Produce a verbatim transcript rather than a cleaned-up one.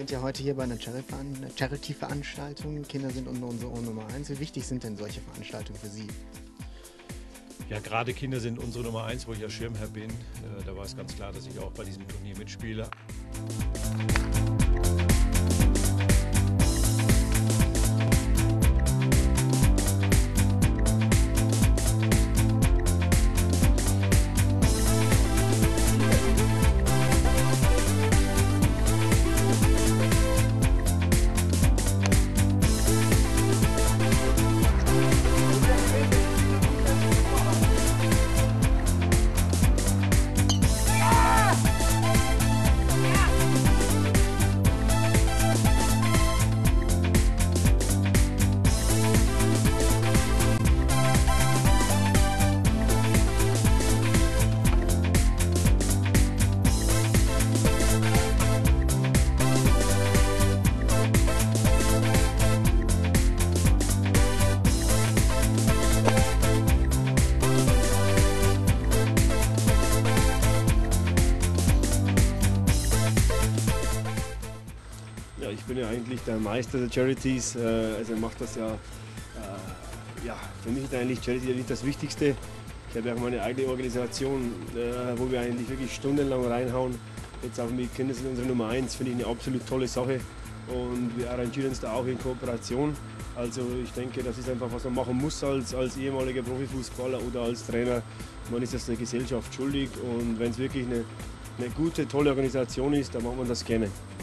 sind ja heute hier bei einer Charity-Veranstaltung. Kinder sind unsere Nummer eins. Wie wichtig sind denn solche Veranstaltungen für Sie? Ja, gerade Kinder sind unsere Nummer eins, wo ich ja Schirmherr bin. Äh, da war es ganz klar, dass ich auch bei diesem Turnier mitspiele. Ja, ich bin ja eigentlich der Meister der Charities, also macht das ja, äh, ja, für mich ist eigentlich Charity nicht das Wichtigste. Ich habe ja auch meine eigene Organisation, äh, wo wir eigentlich wirklich stundenlang reinhauen. Jetzt auch mit Kinder sind unsere Nummer eins, finde ich eine absolut tolle Sache und wir arrangieren uns da auch in Kooperation. Also ich denke, das ist einfach, was man machen muss als, als ehemaliger Profifußballer oder als Trainer. Man ist das der Gesellschaft schuldig und wenn es wirklich eine, eine gute, tolle Organisation ist, dann macht man das gerne.